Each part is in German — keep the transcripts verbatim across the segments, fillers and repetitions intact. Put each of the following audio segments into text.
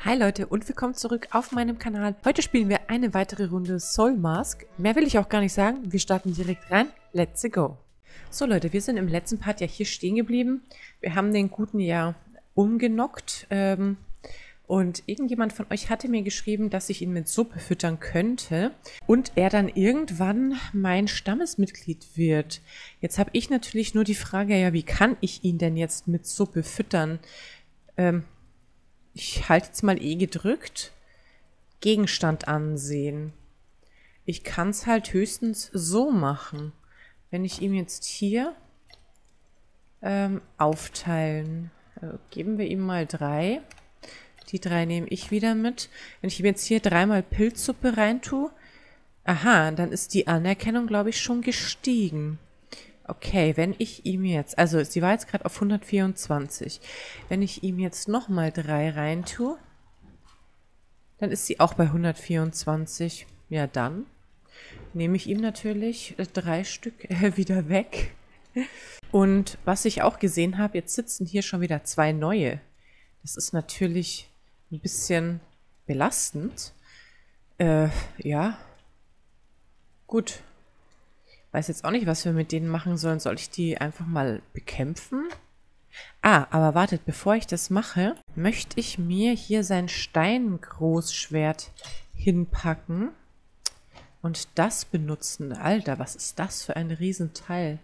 Hi Leute und willkommen zurück auf meinem Kanal. Heute spielen wir eine weitere Runde Soul Mask. Mehr will ich auch gar nicht sagen. Wir starten direkt rein. Let's go. So Leute, wir sind im letzten Part ja hier stehen geblieben. Wir haben den Guten ja umgenockt. Ähm, und irgendjemand von euch hatte mir geschrieben, dass ich ihn mit Suppe füttern könnte. Und er dann irgendwann mein Stammesmitglied wird. Jetzt habe ich natürlich nur die Frage, ja, wie kann ich ihn denn jetzt mit Suppe füttern? Ähm... Ich halte jetzt mal E gedrückt. Gegenstand ansehen. Ich kann es halt höchstens so machen. Wenn ich ihm jetzt hier ähm, aufteilen. Also geben wir ihm mal drei. Die drei nehme ich wieder mit. Wenn ich ihm jetzt hier dreimal Pilzsuppe reintue. Aha, dann ist die Anerkennung, glaube ich, schon gestiegen. Okay, wenn ich ihm jetzt, also sie war jetzt gerade auf hundertvierundzwanzig. Wenn ich ihm jetzt nochmal drei reintue, dann ist sie auch bei hundertvierundzwanzig. Ja, dann nehme ich ihm natürlich drei Stück äh, wieder weg. Und was ich auch gesehen habe, jetzt sitzen hier schon wieder zwei neue. Das ist natürlich ein bisschen belastend. Äh, ja. Gut. Weiß jetzt auch nicht, was wir mit denen machen sollen. Soll ich die einfach mal bekämpfen? Ah, aber wartet, bevor ich das mache, möchte ich mir hier sein Steingroßschwert hinpacken und das benutzen. Alter, was ist das für ein Riesenteil?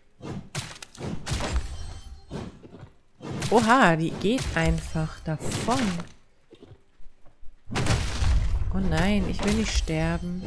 Oha, die geht einfach davon. Oh nein, ich will nicht sterben.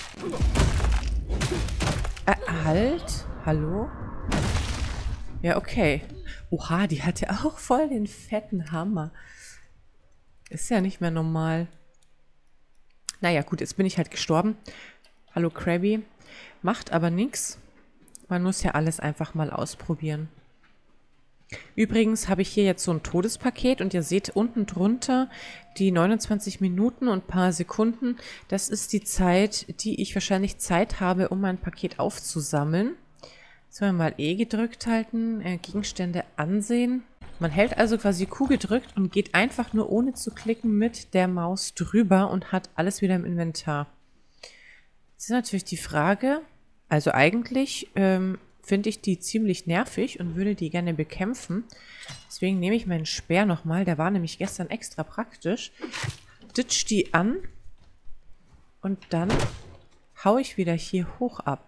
Äh, halt? Hallo? Ja, okay. Oha, die hatte auch voll den fetten Hammer. Ist ja nicht mehr normal. Naja, gut, jetzt bin ich halt gestorben. Hallo, Krabby. Macht aber nichts. Man muss ja alles einfach mal ausprobieren. Übrigens habe ich hier jetzt so ein Todespaket und ihr seht unten drunter die neunundzwanzig Minuten und ein paar Sekunden. Das ist die Zeit, die ich wahrscheinlich Zeit habe, um mein Paket aufzusammeln. Sollen wir mal E gedrückt halten, äh, Gegenstände ansehen. Man hält also quasi Q gedrückt und geht einfach nur ohne zu klicken mit der Maus drüber und hat alles wieder im Inventar. Jetzt ist natürlich die Frage, also eigentlich ähm, finde ich die ziemlich nervig und würde die gerne bekämpfen. Deswegen nehme ich meinen Speer nochmal. Der war nämlich gestern extra praktisch. Ditch die an. Und dann hau ich wieder hier hoch ab.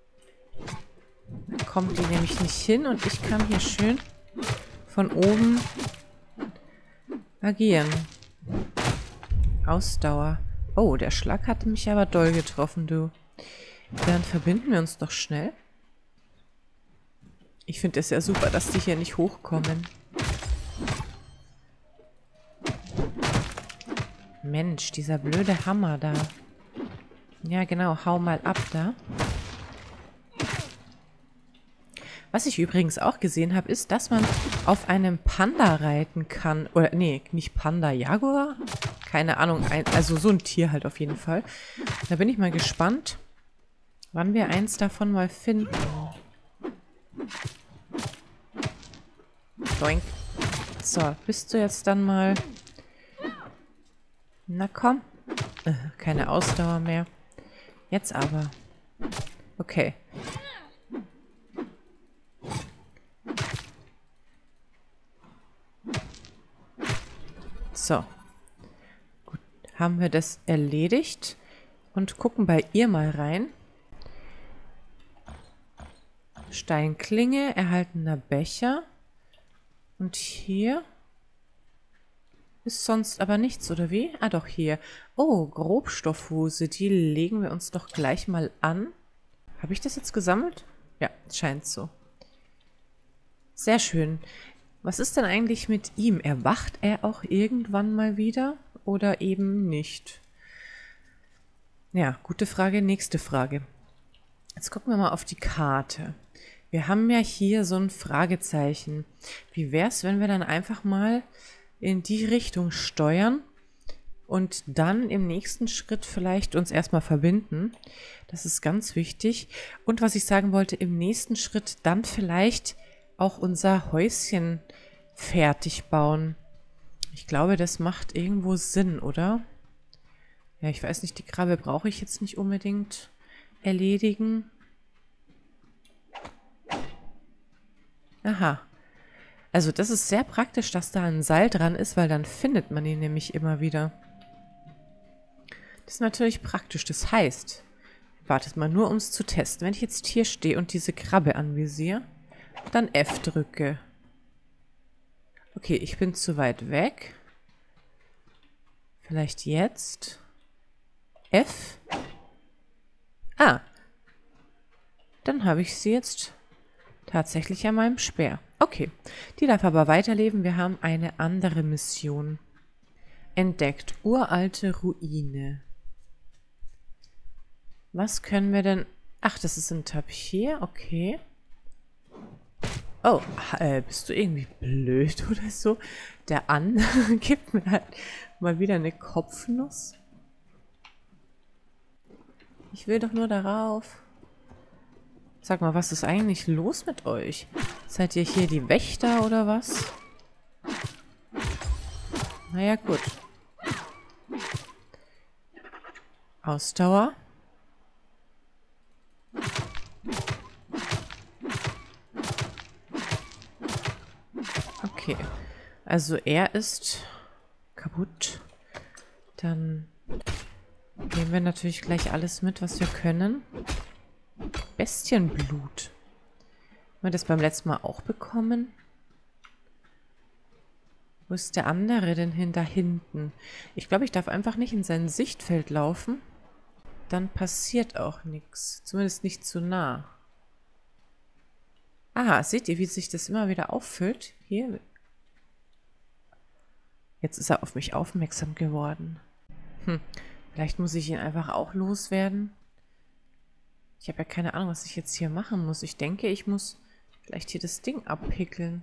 Dann kommt die nämlich nicht hin und ich kann hier schön von oben agieren. Ausdauer. Oh, der Schlag hat mich aber doll getroffen, du. Dann verbinden wir uns doch schnell. Ich finde es ja super, dass die hier nicht hochkommen. Mensch, dieser blöde Hammer da. Ja, genau, hau mal ab da. Was ich übrigens auch gesehen habe, ist, dass man auf einem Panda reiten kann. Oder, nee, nicht Panda, Jaguar? Keine Ahnung, ein, also so ein Tier halt auf jeden Fall. Da bin ich mal gespannt, wann wir eins davon mal finden. Doink. So, bist du jetzt dann mal... Na komm. Äh, keine Ausdauer mehr. Jetzt aber. Okay. So. Gut, haben wir das erledigt und gucken bei ihr mal rein. Steinklinge, erhaltener Becher. Und hier ist sonst aber nichts, oder wie? Ah, doch, hier. Oh, Grobstoffhose. Die legen wir uns doch gleich mal an. Habe ich das jetzt gesammelt? Ja, scheint so. Sehr schön. Was ist denn eigentlich mit ihm? Erwacht er auch irgendwann mal wieder? Oder eben nicht? Ja, gute Frage. Nächste Frage. Jetzt gucken wir mal auf die Karte. Wir haben ja hier so ein Fragezeichen. Wie wäre es, wenn wir dann einfach mal in die Richtung steuern und dann im nächsten Schritt vielleicht uns erstmal verbinden? Das ist ganz wichtig. Und was ich sagen wollte, im nächsten Schritt dann vielleicht auch unser Häuschen fertig bauen. Ich glaube, das macht irgendwo Sinn, oder? Ja, ich weiß nicht, die Krabbe brauche ich jetzt nicht unbedingt erledigen. Aha. Also das ist sehr praktisch, dass da ein Seil dran ist, weil dann findet man ihn nämlich immer wieder. Das ist natürlich praktisch. Das heißt, wartet mal nur, um es zu testen. Wenn ich jetzt hier stehe und diese Krabbe anvisiere, dann F drücke. Okay, ich bin zu weit weg. Vielleicht jetzt. F. Ah. Dann habe ich sie jetzt tatsächlich an meinem Speer. Okay, die darf aber weiterleben. Wir haben eine andere Mission. Entdeckt. Uralte Ruine. Was können wir denn... Ach, das ist ein Tapir. Okay. Oh, äh, bist du irgendwie blöd oder so? Der An gibt mir halt mal wieder eine Kopfnuss. Ich will doch nur darauf. Sag mal, was ist eigentlich los mit euch? Seid ihr hier die Wächter oder was? Naja, gut. Ausdauer. Okay. Also er ist kaputt. Dann nehmen wir natürlich gleich alles mit, was wir können. Bestienblut. Haben wir das beim letzten Mal auch bekommen? Wo ist der andere denn hin? Da hinten. Ich glaube, ich darf einfach nicht in sein Sichtfeld laufen. Dann passiert auch nichts. Zumindest nicht zu nah. Ah, seht ihr, wie sich das immer wieder auffüllt? Hier. Jetzt ist er auf mich aufmerksam geworden. Hm. Vielleicht muss ich ihn einfach auch loswerden. Ich habe ja keine Ahnung, was ich jetzt hier machen muss. Ich denke, ich muss vielleicht hier das Ding abpickeln.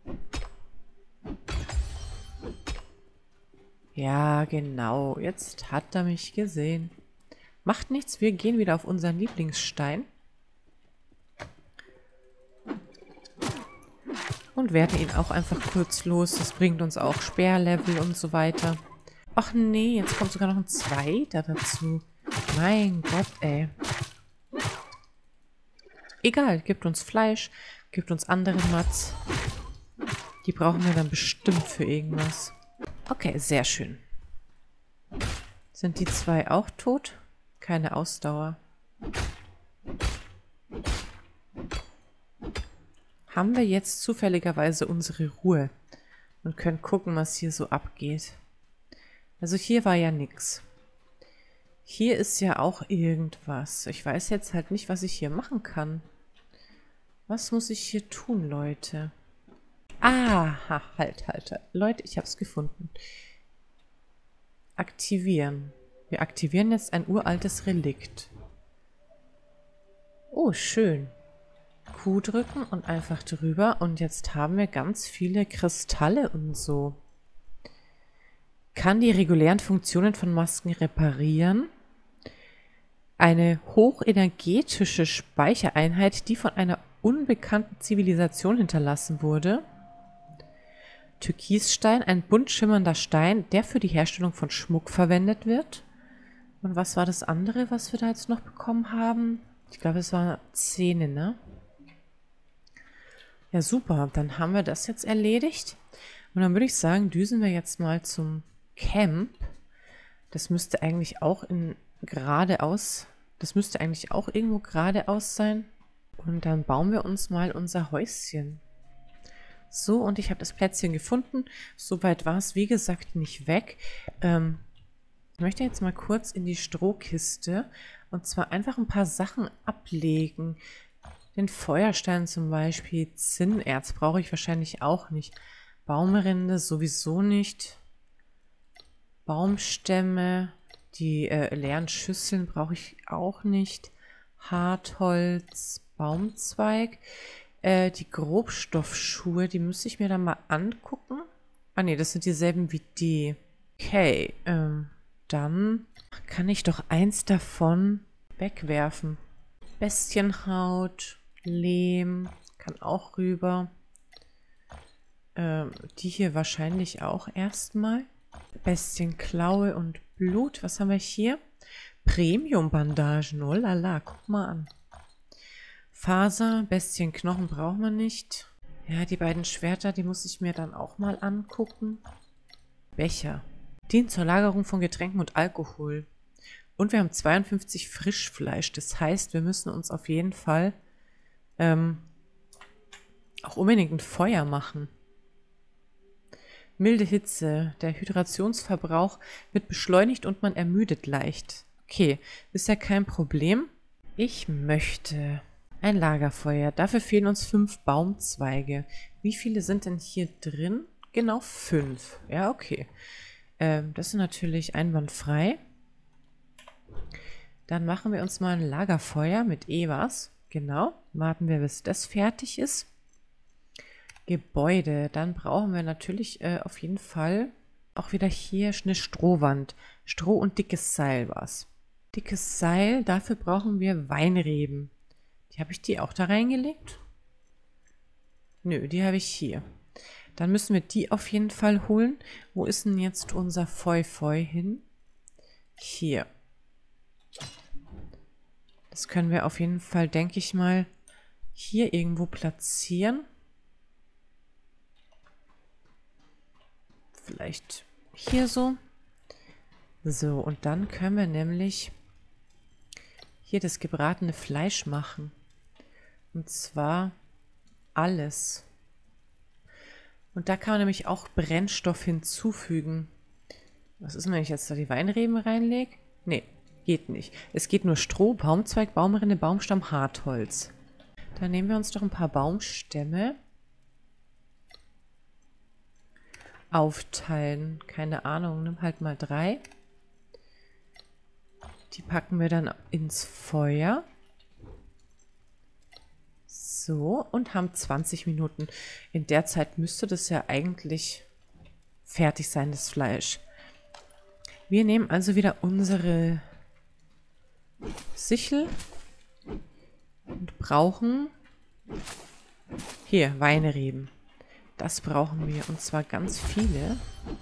Ja, genau. Jetzt hat er mich gesehen. Macht nichts, wir gehen wieder auf unseren Lieblingsstein. Und werden ihn auch einfach kurz los. Das bringt uns auch Speerlevel und so weiter. Ach nee, jetzt kommt sogar noch ein zweiter dazu. Mein Gott, ey. Egal, gibt uns Fleisch, gibt uns andere Mats. Die brauchen wir dann bestimmt für irgendwas. Okay, sehr schön. Sind die zwei auch tot? Keine Ausdauer. Haben wir jetzt zufälligerweise unsere Ruhe und können gucken, was hier so abgeht. Also hier war ja nichts. Hier ist ja auch irgendwas. Ich weiß jetzt halt nicht, was ich hier machen kann. Was muss ich hier tun, Leute? Aha, halt, halt, halt. Leute, ich habe es gefunden. Aktivieren. Wir aktivieren jetzt ein uraltes Relikt. Oh, schön. Q drücken und einfach drüber. Und jetzt haben wir ganz viele Kristalle und so. Kann die regulären Funktionen von Masken reparieren. Eine hochenergetische Speichereinheit, die von einer unbekannten Zivilisation hinterlassen wurde. Türkisstein, ein bunt schimmernder Stein, der für die Herstellung von Schmuck verwendet wird. Und was war das andere, was wir da jetzt noch bekommen haben? Ich glaube, es war Zähne, ne? Ja, super. Dann haben wir das jetzt erledigt. Und dann würde ich sagen, düsen wir jetzt mal zum Camp. Das müsste eigentlich auch in geradeaus, das müsste eigentlich auch irgendwo geradeaus sein. Und dann bauen wir uns mal unser Häuschen. So, und ich habe das Plätzchen gefunden. Soweit war es, wie gesagt, nicht weg. Ähm, ich möchte jetzt mal kurz in die Strohkiste und zwar einfach ein paar Sachen ablegen. Den Feuerstein zum Beispiel, Zinnerz brauche ich wahrscheinlich auch nicht. Baumrinde sowieso nicht. Baumstämme, die äh, leeren Schüsseln brauche ich auch nicht. Hartholz, Baumzweig. Äh, die Grobstoffschuhe, die müsste ich mir dann mal angucken. Ah ne, das sind dieselben wie die. Okay, ähm, dann kann ich doch eins davon wegwerfen. Bestienhaut, Lehm, kann auch rüber. Ähm, die hier wahrscheinlich auch erstmal. Bestienklaue und Blut. Was haben wir hier? Premium-Bandagen. Oh lala, guck mal an. Faser, Bestienknochen brauchen wir nicht. Ja, die beiden Schwerter, die muss ich mir dann auch mal angucken. Becher. Dient zur Lagerung von Getränken und Alkohol. Und wir haben zweiundfünfzig Frischfleisch. Das heißt, wir müssen uns auf jeden Fall ähm, auch unbedingt ein Feuer machen. Milde Hitze. Der Hydrationsverbrauch wird beschleunigt und man ermüdet leicht. Okay, ist ja kein Problem. Ich möchte ein Lagerfeuer. Dafür fehlen uns fünf Baumzweige. Wie viele sind denn hier drin? Genau fünf. Ja, okay. Ähm, das ist natürlich einwandfrei. Dann machen wir uns mal ein Lagerfeuer mit Evas. Genau. Warten wir, bis das fertig ist. Gebäude. Dann brauchen wir natürlich äh, auf jeden Fall auch wieder hier eine Strohwand. Stroh und dickes Seil war's. Dickes Seil. Dafür brauchen wir Weinreben. Die habe ich die auch da reingelegt? Nö, die habe ich hier. Dann müssen wir die auf jeden Fall holen. Wo ist denn jetzt unser Feu-Feu hin? Hier. Das können wir auf jeden Fall, denke ich mal, hier irgendwo platzieren. Vielleicht hier so. So, und dann können wir nämlich hier das gebratene Fleisch machen. Und zwar alles. Und da kann man nämlich auch Brennstoff hinzufügen. Was ist denn, wenn ich jetzt da die Weinreben reinlege? Nee, geht nicht. Es geht nur Stroh, Baumzweig, Baumrinde, Baumstamm, Hartholz. Dann nehmen wir uns doch ein paar Baumstämme. Aufteilen. Keine Ahnung, nimm halt mal drei. Die packen wir dann ins Feuer. So, und haben zwanzig Minuten. In der Zeit müsste das ja eigentlich fertig sein, das Fleisch. Wir nehmen also wieder unsere Sichel und brauchen hier Weinreben. Das brauchen wir, und zwar ganz viele.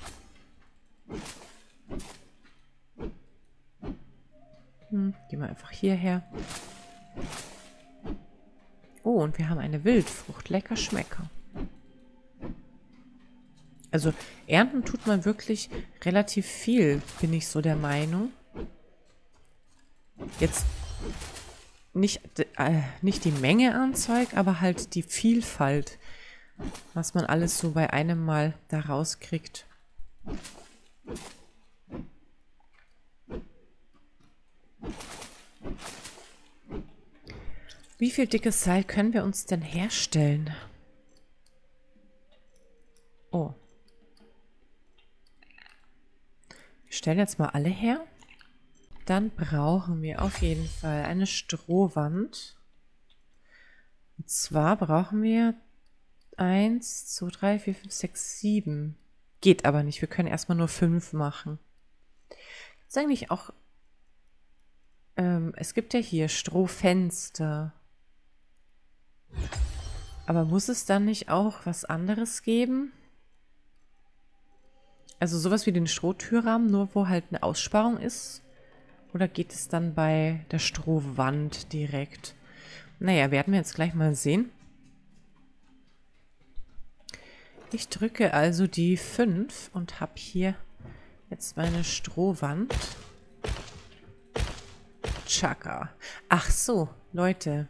Hm, gehen wir einfach hierher. Oh, und wir haben eine Wildfrucht. Lecker Schmecker. Also ernten tut man wirklich relativ viel, bin ich so der Meinung. Jetzt nicht, äh, nicht die Menge an Zeug, aber halt die Vielfalt, was man alles so bei einem Mal da rauskriegt. Wie viel dickes Seil können wir uns denn herstellen? Oh. Wir stellen jetzt mal alle her. Dann brauchen wir auf jeden Fall eine Strohwand. Und zwar brauchen wir eins, zwei, drei, vier, fünf, sechs, sieben. Geht aber nicht. Wir können erstmal nur fünf machen. Das ist eigentlich auch... Ähm, es gibt ja hier Strohfenster. Aber muss es dann nicht auch was anderes geben? Also sowas wie den Strohtürrahmen, nur wo halt eine Aussparung ist? Oder geht es dann bei der Strohwand direkt? Naja, werden wir jetzt gleich mal sehen. Ich drücke also die fünf und habe hier jetzt meine Strohwand. Tschakka. Ach so, Leute.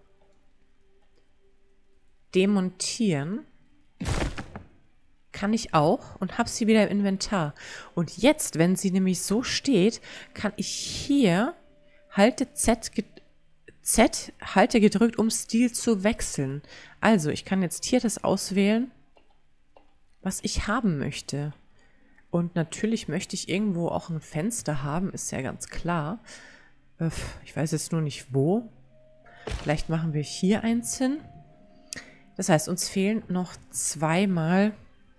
Demontieren kann ich auch und habe sie wieder im Inventar. Und jetzt, wenn sie nämlich so steht, kann ich hier Halte Z, Z Halte gedrückt, um Stil zu wechseln. Also, ich kann jetzt hier das auswählen, was ich haben möchte. Und natürlich möchte ich irgendwo auch ein Fenster haben, ist ja ganz klar. Ich weiß jetzt nur nicht wo. Vielleicht machen wir hier eins hin. Das heißt, uns fehlen noch zweimal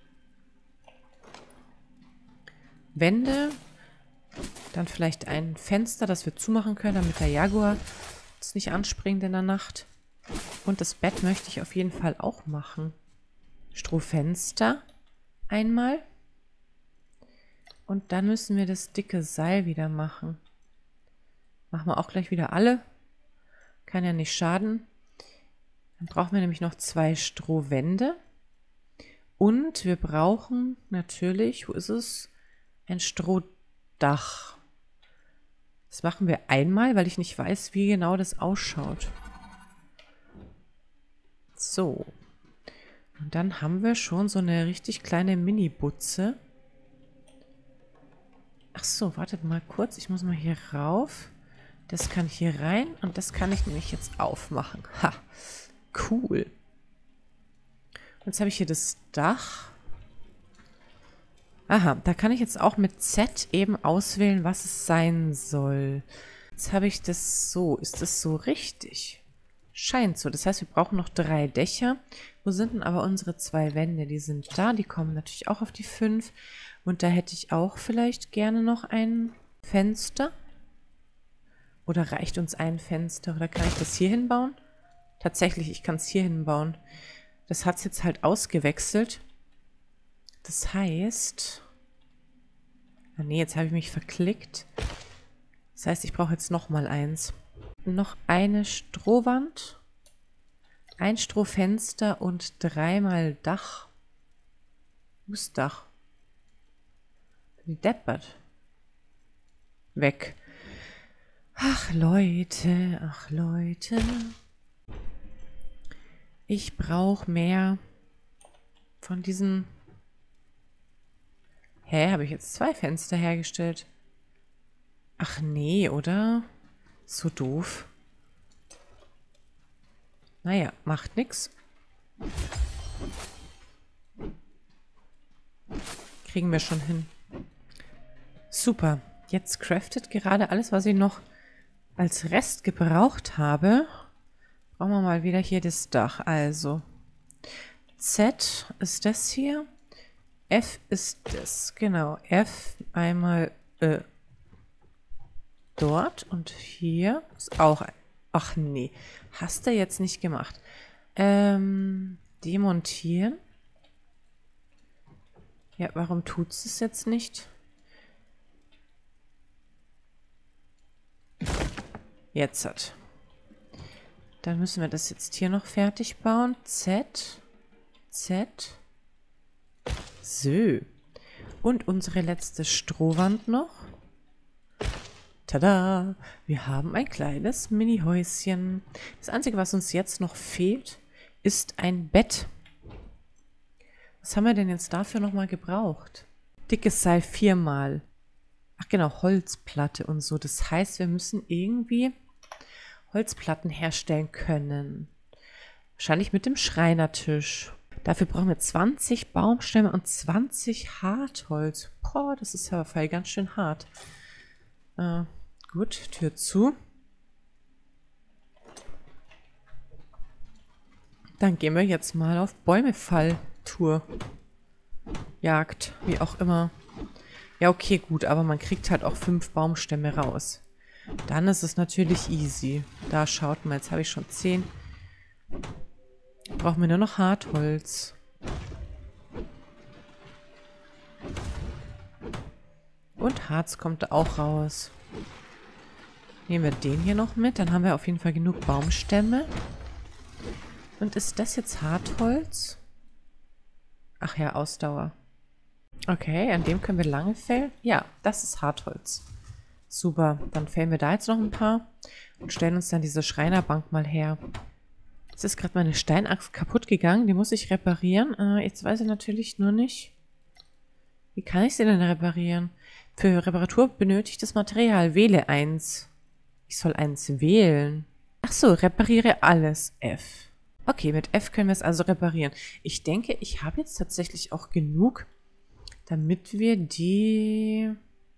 Wände. Dann vielleicht ein Fenster, das wir zumachen können, damit der Jaguar uns nicht anspringt in der Nacht. Und das Bett möchte ich auf jeden Fall auch machen. Strohfenster einmal. Und dann müssen wir das dicke Seil wieder machen. Machen wir auch gleich wieder alle. Kann ja nicht schaden. Dann brauchen wir nämlich noch zwei Strohwände. Und wir brauchen natürlich, wo ist es? Ein Strohdach. Das machen wir einmal, weil ich nicht weiß, wie genau das ausschaut. So. Und dann haben wir schon so eine richtig kleine Mini-Butze. Ach so, wartet mal kurz. Ich muss mal hier rauf. Das kann hier rein und das kann ich nämlich jetzt aufmachen. Ha, cool. Und jetzt habe ich hier das Dach. Aha, da kann ich jetzt auch mit Z eben auswählen, was es sein soll. Jetzt habe ich das so. Ist das so richtig? Scheint so. Das heißt, wir brauchen noch drei Dächer. Wo sind denn aber unsere zwei Wände? Die sind da. Die kommen natürlich auch auf die fünf. Und da hätte ich auch vielleicht gerne noch ein Fenster. Oder reicht uns ein Fenster? Oder kann ich das hier hinbauen? Tatsächlich, ich kann es hier hinbauen. Das hat es jetzt halt ausgewechselt. Das heißt... Ah nee, jetzt habe ich mich verklickt. Das heißt, ich brauche jetzt nochmal eins. Noch eine Strohwand. Ein Strohfenster und dreimal Dach. Wo ist Dach? Die deppert. Weg. Ach Leute, ach Leute. Ich brauche mehr von diesen... Hä, habe ich jetzt zwei Fenster hergestellt? Ach nee, oder? So doof. Naja, macht nix. Kriegen wir schon hin. Super. Jetzt craftet gerade alles, was ich noch als Rest gebraucht habe. Brauchen wir mal wieder hier das Dach. Also Z ist das hier. F ist das. Genau. F einmal äh, dort und hier ist auch ein. Ach nee. Hast du jetzt nicht gemacht. Ähm, demontieren. Ja, warum tut es jetzt nicht? Jetzt hat. Dann müssen wir das jetzt hier noch fertig bauen. Z. Z. So. Und unsere letzte Strohwand noch. Tada! Wir haben ein kleines Mini-Häuschen. Das Einzige, was uns jetzt noch fehlt, ist ein Bett. Was haben wir denn jetzt dafür nochmal gebraucht? Dickes Seil viermal. Ach genau, Holzplatte und so. Das heißt, wir müssen irgendwie Holzplatten herstellen können. Wahrscheinlich mit dem Schreinertisch. Dafür brauchen wir zwanzig Baumstämme und zwanzig Hartholz. Boah, das ist ja voll ganz schön hart. Äh, gut, Tür zu. Dann gehen wir jetzt mal auf Bäumefall-Tour. Jagd, wie auch immer. Ja, okay, gut, aber man kriegt halt auch fünf Baumstämme raus. Dann ist es natürlich easy. Da schaut mal, jetzt habe ich schon zehn. Brauchen wir nur noch Hartholz. Und Harz kommt da auch raus. Nehmen wir den hier noch mit. Dann haben wir auf jeden Fall genug Baumstämme. Und ist das jetzt Hartholz? Ach ja, Ausdauer. Okay, an dem können wir lange fällen. Ja, das ist Hartholz. Super, dann fällen wir da jetzt noch ein paar und stellen uns dann diese Schreinerbank mal her. Jetzt ist gerade meine Steinaxt kaputt gegangen. Die muss ich reparieren. Äh, jetzt weiß ich natürlich nur nicht. Wie kann ich sie denn reparieren? Für Reparatur benötigt das Material. Wähle eins. Ich soll eins wählen. Ach so, repariere alles. F. Okay, mit F können wir es also reparieren. Ich denke, ich habe jetzt tatsächlich auch genug, damit wir die...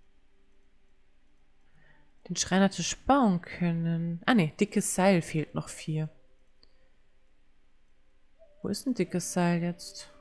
den Schreinertisch bauen können. Ah ne, dickes Seil fehlt noch vier. Wo ist ein dickes Seil jetzt?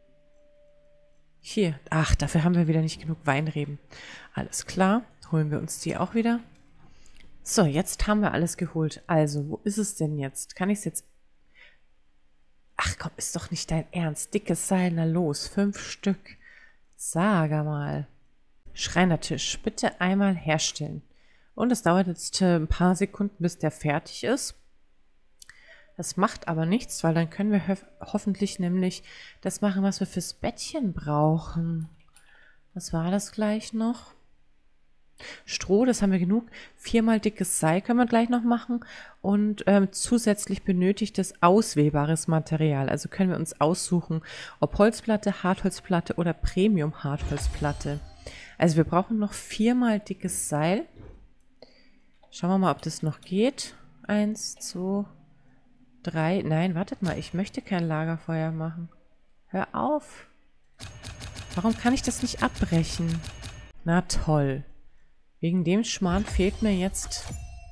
Hier. Ach, dafür haben wir wieder nicht genug Weinreben. Alles klar. Holen wir uns die auch wieder. So, jetzt haben wir alles geholt. Also, wo ist es denn jetzt? Kann ich es jetzt... Ach komm, ist doch nicht dein Ernst. Dickes Seil, na los. Fünf Stück. Sag mal. Schreinertisch, bitte einmal herstellen. Und es dauert jetzt äh, ein paar Sekunden, bis der fertig ist. Das macht aber nichts, weil dann können wir ho hoffentlich nämlich das machen, was wir fürs Bettchen brauchen. Was war das gleich noch? Stroh, das haben wir genug. Viermal dickes Seil können wir gleich noch machen. Und ähm, zusätzlich benötigtes auswehbares Material. Also können wir uns aussuchen, ob Holzplatte, Hartholzplatte oder Premium-Hartholzplatte. Also wir brauchen noch viermal dickes Seil. Schauen wir mal, ob das noch geht. Eins, zwei, drei. Nein, wartet mal. Ich möchte kein Lagerfeuer machen. Hör auf. Warum kann ich das nicht abbrechen? Na toll. Wegen dem Schmarrn fehlt mir jetzt...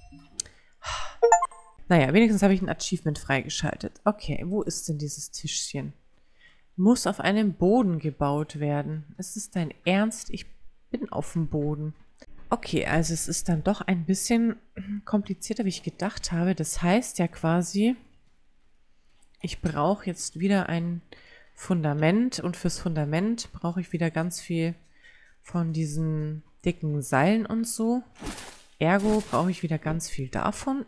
Naja, wenigstens habe ich ein Achievement freigeschaltet. Okay, wo ist denn dieses Tischchen? Muss auf einem Boden gebaut werden. Ist es dein Ernst? Ich bin auf dem Boden. Okay, also es ist dann doch ein bisschen komplizierter, wie ich gedacht habe. Das heißt ja quasi, ich brauche jetzt wieder ein Fundament und fürs Fundament brauche ich wieder ganz viel von diesen dicken Seilen und so. Ergo brauche ich wieder ganz viel davon.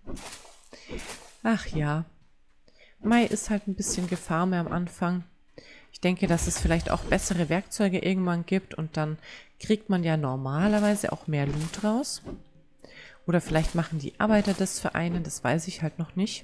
Ach ja. Mai ist halt ein bisschen Gefahr mehr am Anfang. Ich denke, dass es vielleicht auch bessere Werkzeuge irgendwann gibt und dann kriegt man ja normalerweise auch mehr Loot raus. Oder vielleicht machen die Arbeiter das für einen, das weiß ich halt noch nicht.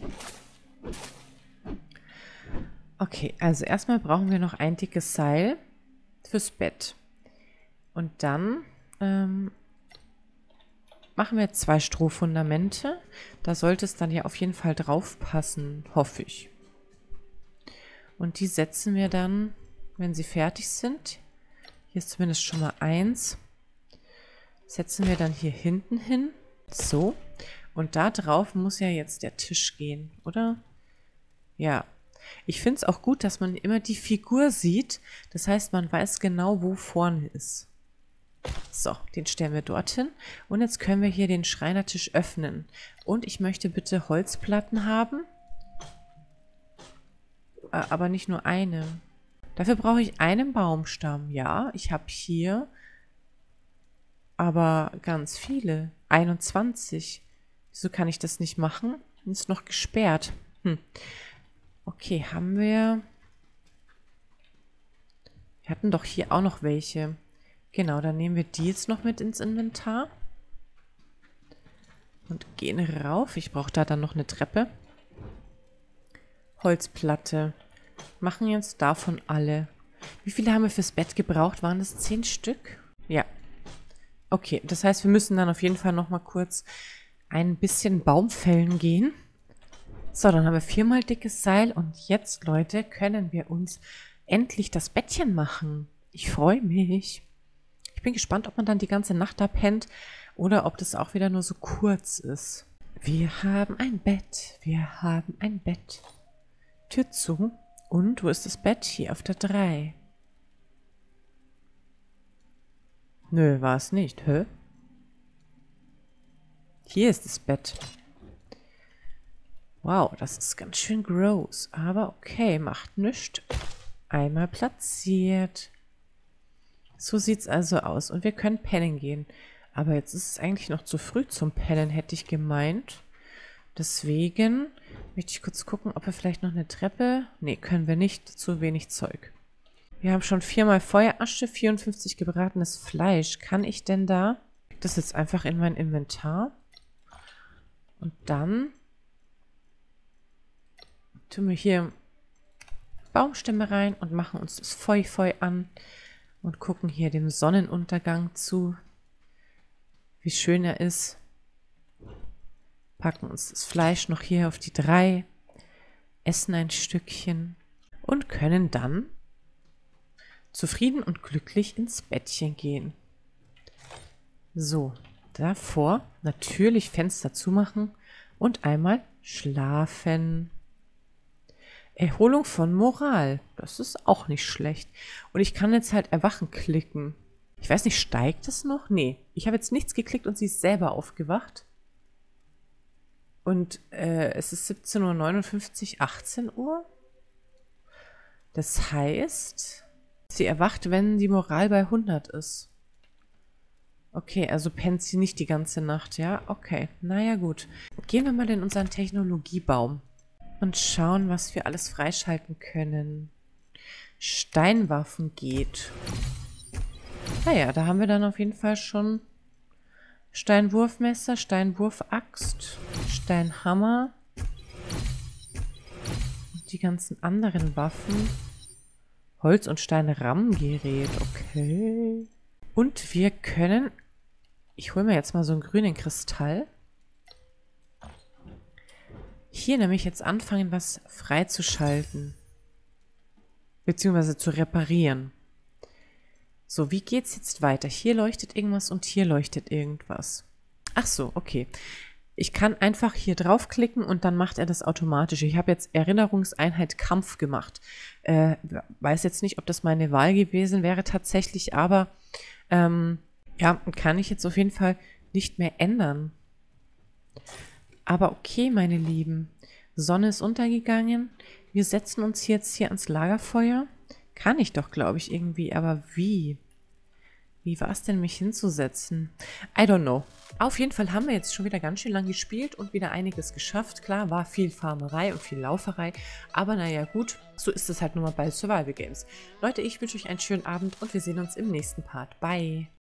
Okay, also erstmal brauchen wir noch ein dickes Seil fürs Bett. Und dann ähm, machen wir zwei Strohfundamente. Da sollte es dann ja auf jeden Fall drauf passen, hoffe ich. Und die setzen wir dann, wenn sie fertig sind. Hier ist zumindest schon mal eins. Setzen wir dann hier hinten hin. So. Und da drauf muss ja jetzt der Tisch gehen, oder? Ja. Ich finde es auch gut, dass man immer die Figur sieht. Das heißt, man weiß genau, wo vorne ist. So, den stellen wir dorthin. Und jetzt können wir hier den Schreinertisch öffnen. Und ich möchte bitte Holzplatten haben. Aber nicht nur eine. Dafür brauche ich einen Baumstamm. Ja, ich habe hier aber ganz viele. einundzwanzig. Wieso kann ich das nicht machen? Ist noch gesperrt. Hm. Okay, haben wir... Wir hatten doch hier auch noch welche. Genau, dann nehmen wir die jetzt noch mit ins Inventar. Und gehen rauf. Ich brauche da dann noch eine Treppe. Holzplatte. Machen jetzt davon alle. Wie viele haben wir fürs Bett gebraucht? Waren das zehn Stück? Ja. Okay, das heißt, wir müssen dann auf jeden Fall noch mal kurz ein bisschen Baumfällen gehen. So, dann haben wir viermal dickes Seil und jetzt, Leute, können wir uns endlich das Bettchen machen. Ich freue mich. Ich bin gespannt, ob man dann die ganze Nacht da pennt oder ob das auch wieder nur so kurz ist. Wir haben ein Bett, wir haben ein Bett. Tür zu. Und wo ist das Bett? Hier auf der drei. Nö, war es nicht. Hä? Hier ist das Bett. Wow, das ist ganz schön groß. Aber okay, macht nichts. Einmal platziert. So sieht es also aus. Und wir können pennen gehen. Aber jetzt ist es eigentlich noch zu früh zum Pennen, hätte ich gemeint. Deswegen möchte ich kurz gucken, ob wir vielleicht noch eine Treppe... Nee, können wir nicht. Zu wenig Zeug. Wir haben schon viermal Feuerasche, vierundfünfzig gebratenes Fleisch. Kann ich denn da... Das jetzt einfach in mein Inventar. Und dann... tun wir hier Baumstämme rein und machen uns das Feu-Feu an. Und gucken hier dem Sonnenuntergang zu. Wie schön er ist. Packen uns das Fleisch noch hier auf die drei, essen ein Stückchen und können dann zufrieden und glücklich ins Bettchen gehen. So, davor natürlich Fenster zumachen und einmal schlafen. Erholung von Moral, das ist auch nicht schlecht. Und ich kann jetzt halt Erwachen klicken. Ich weiß nicht, steigt es noch? Nee, ich habe jetzt nichts geklickt und sie ist selber aufgewacht. Und äh, es ist siebzehn Uhr neunundfünfzig, achtzehn Uhr. Das heißt, sie erwacht, wenn die Moral bei hundert ist. Okay, also pennt sie nicht die ganze Nacht, ja? Okay, naja gut. Gehen wir mal in unseren Technologiebaum und schauen, was wir alles freischalten können. Steinwaffen geht. Naja, da haben wir dann auf jeden Fall schon Steinwurfmesser, Steinwurfaxt, Steinhammer und die ganzen anderen Waffen. Holz- und Steinrammgerät, okay. Und wir können... Ich hole mir jetzt mal so einen grünen Kristall. Hier nämlich jetzt anfangen, was freizuschalten. Beziehungsweise zu reparieren. So, wie geht's jetzt weiter? Hier leuchtet irgendwas und hier leuchtet irgendwas. Ach so, okay. Ich kann einfach hier draufklicken und dann macht er das automatisch. Ich habe jetzt Erinnerungseinheit Kampf gemacht. Äh, weiß jetzt nicht, ob das meine Wahl gewesen wäre tatsächlich, aber ähm, ja, kann ich jetzt auf jeden Fall nicht mehr ändern. Aber okay, meine Lieben. Sonne ist untergegangen. Wir setzen uns jetzt hier ans Lagerfeuer. Kann ich doch, glaube ich, irgendwie. Aber wie? Wie war es denn, mich hinzusetzen? I don't know. Auf jeden Fall haben wir jetzt schon wieder ganz schön lang gespielt und wieder einiges geschafft. Klar, war viel Farmerei und viel Lauferei. Aber naja, gut, so ist es halt nun mal bei Survival Games. Leute, ich wünsche euch einen schönen Abend und wir sehen uns im nächsten Part. Bye!